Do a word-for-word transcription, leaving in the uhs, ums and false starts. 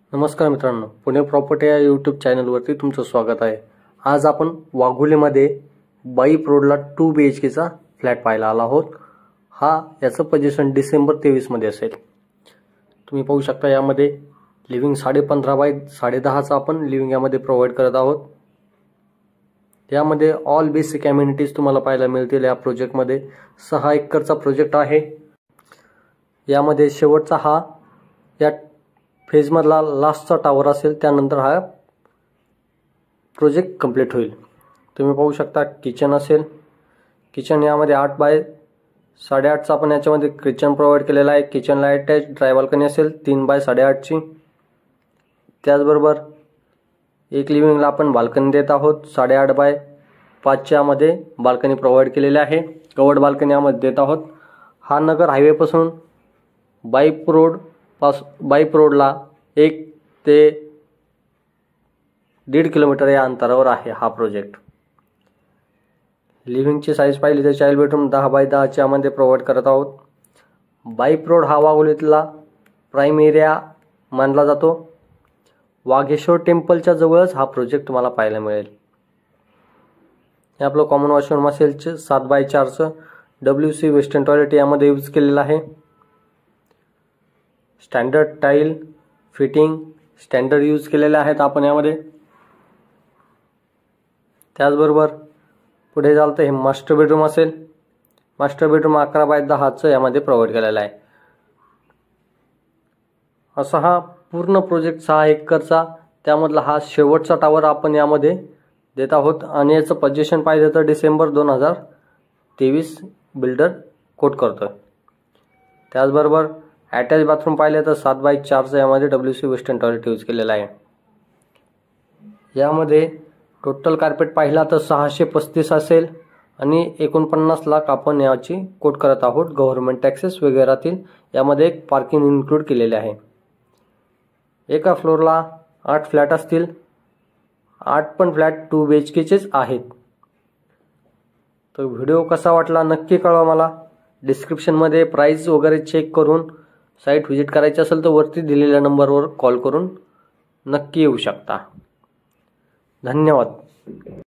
नमस्कार मित्रांनो, पुणे प्रॉपर्टी या यूट्यूब चॅनलवरती तुमचं स्वागत आहे। आज आपण वाघोलीमध्ये बाईप रोडला टू बी एच केचा फ्लॅट पाहायला आला आहोत। हा याचं पोझिशन डिसेंबर तेवीस मध्ये असेल। तुम्ही पाहू शकता यामध्ये लिव्हिंग साडे पंधरा बाय साडे दहाचा आपण लिव्हिंग यामध्ये प्रोव्हाइड करत आहोत। यामध्ये ऑल बेसिक अम्युनिटीज तुम्हाला पाहायला मिळतील। या प्रोजेक्टमध्ये सहा एकरचा प्रोजेक्ट आहे। यामध्ये शेवटचा हा या फेज मधला लास्टचा टावर असेल, त्यानंतर हा प्रोजेक्ट कंप्लीट होईल। तुम्ही पाहू शकता किचन असेल। किचन यामध्ये आठ बाय साडे आठचा आपण याच्यामध्ये किचन प्रोव्हाइड केलेला आहे। किचनला अटॅच ड्राय बाल्कनी असेल तीन बाय साडे आठची। त्याचबरोबर एक लिव्हिंगला आपण बाल्कनी देत आहोत साडे आठ बाय पाचच्या मध्ये बाल्कनी प्रोव्हाइड केलेली आहे। कवर्ड बाल्कनी यामध्ये देत आहोत। हा नगर हायवे पासून बाईप रोड पास बाईप रोडला एक ते दीड किलोमीटर या अंतरावर आहे हा प्रोजेक्ट। लिव्हिंगची साईज पाहिली तर चाइल्ड बेडरूम दहा बाय दहाच्या मध्ये प्रोव्हाइड करत आहोत। बाईप रोड हा वाघोलीतला प्राईम एरिया मानला जातो। वाघेश्वर टेम्पलच्या जवळच हा प्रोजेक्ट तुम्हाला पाहायला मिळेल। हे आपलं कॉमन वॉशरूम असेल सात बाय चारचं डब्ल्यू सी वेस्टर्न टॉयलेट यामध्ये यूज केलेला आहे। Standard tile fitting standard use केलेले आहेत आपण यामध्ये। त्याचबरोबर पुढे जाल तर हे मास्टर बेडरूम असेल। मास्टर बेडरूम अकरा बाय दहाचं यामध्ये प्रोव्हाइड केलेला आहे। असा हा पूर्ण प्रोजेक्ट सहा एकरचा, त्यामधला हा शेवटचा टावर आपण यामध्ये देत आहोत आणि याचं पोझिशन पाहिजे तर डिसेंबर दोन हजार तेवीस बिल्डर कोट करतोय। त्याचबरोबर अटॅच बाथरूम पाहिले तर सात बाय चारचं यामध्ये W C western toilet use केलेला आहे। यामध्ये टोटल कार्पेट पाहिला तर सहाशे पस्तीस असेल आणि एकोणपन्नास लाख आपण याची कोट करत आहोत गव्हर्नमेंट टॅक्सेस वगैरेतील। यामध्ये एक पार्किंग इन्क्लूड केलेले आहे। एका फ्लोअरला आठ फ्लॅट असतील। आठ पण फ्लॅट टू बी एच केचेच आहेत। तर व्हिडिओ कसा वाटला नक्की कळवा मला। डिस्क्रिप्शनमध्ये प्राइस वगैरे चेक करून साइट व्हिजिट करायची असेल तर वरती दिलेल्या नंबरवर कॉल करून नक्की येऊ शकता। धन्यवाद।